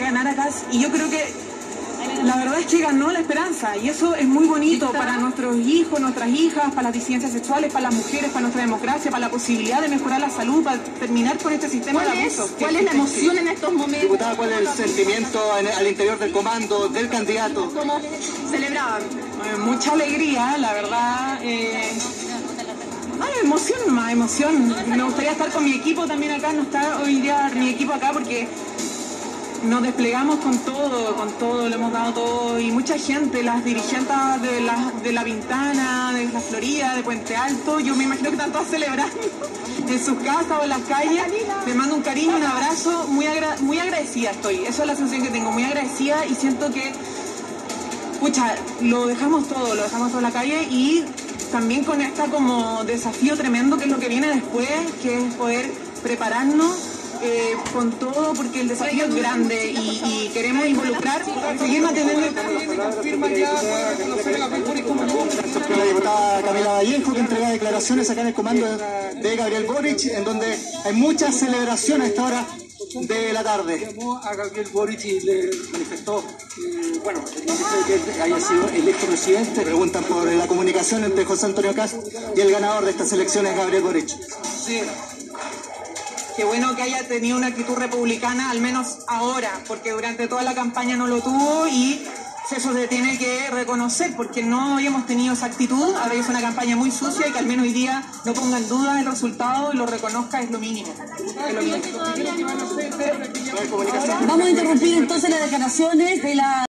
ganar acá, y yo creo que la verdad es que ganó la esperanza, y eso es muy bonito para nuestros hijos, nuestras hijas, para las disidencias sexuales, para las mujeres, para nuestra democracia, para la posibilidad de mejorar la salud, para terminar con este sistema de abusos. ¿Cuál es la emoción en estos momentos? Diputada, ¿cuál es el sentimiento al interior del comando, del candidato? ¿Cómo celebraban? Mucha alegría, la verdad. Emoción nomás, emoción. Me gustaría estar con mi equipo también acá, no está hoy día mi equipo acá porque nos desplegamos con todo, le hemos dado todo, y mucha gente, las dirigentes de La Pintana, de La Florida, de Puente Alto, yo me imagino que están todas celebrando en sus casas o en las calles. Les mando un cariño, un abrazo, muy agradecida estoy, eso es la sensación que tengo, muy agradecida, y siento que, pucha, lo dejamos todo en la calle, y también con esta como desafío tremendo que es lo que viene después, que es poder prepararnos con todo, porque el desafío es grande y queremos involucrar, seguir manteniendo. La diputada Camila Vallejo, que entrega declaraciones acá en el comando de Gabriel Boric, en donde hay muchas celebraciones a esta hora de la tarde. Llamó a Gabriel Boric y le manifestó bueno, que haya sido electo presidente. Preguntan por la comunicación entre José Antonio Kast y el ganador de estas elecciones, Gabriel Boric. Sí. Qué bueno que haya tenido una actitud republicana, al menos ahora, porque durante toda la campaña no lo tuvo, y eso se tiene que reconocer, porque no habíamos tenido esa actitud. Ahora es una campaña muy sucia, y que al menos hoy día no ponga en duda el resultado y lo reconozca, es lo mínimo. Vamos a interrumpir entonces las declaraciones de la